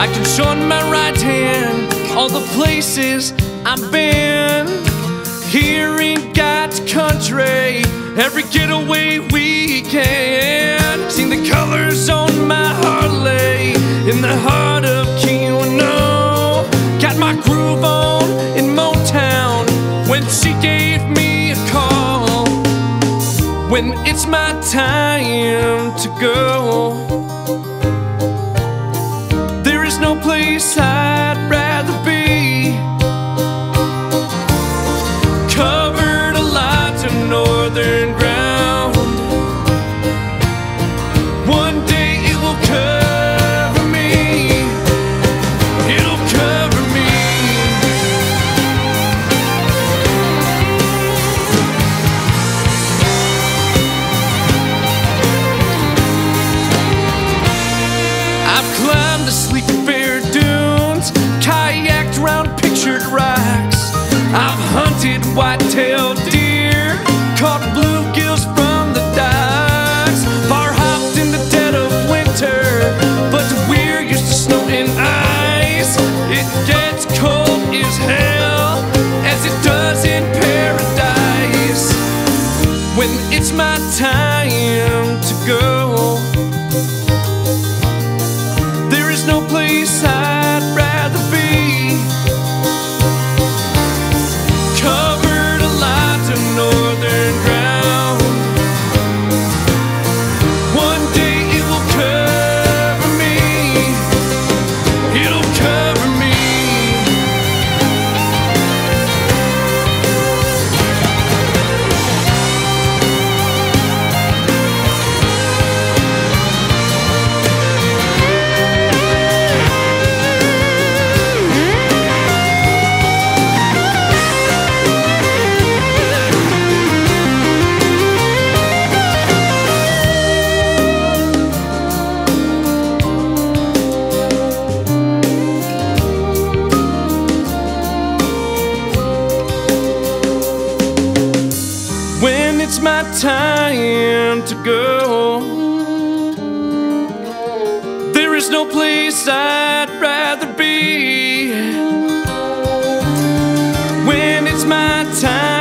I can show on my right hand all the places I've been. Here in God's country, every getaway we can. Seen the colors on my Harley in the heart of Keno. Got my groove on in Motown when she gave me a call. When it's my time to go, there is no place I'd rather be. Covered a lot of northern ground. One day it will cover me. It'll cover me. I've climbed the sleeping bear dunes, kayaked around pictured rocks. I've hunted white-tailed deer, caught bluegills from the docks. Far hopped in the dead of winter, but we're used to snow and ice. It gets cold as hell, as it does in paradise. When it's my time to go, there is no place I'd rather be. Covered a lot of northern ground. One day it will cover me. It'll cover me. When it's my time to go, there is no place I'd rather be. When it's my time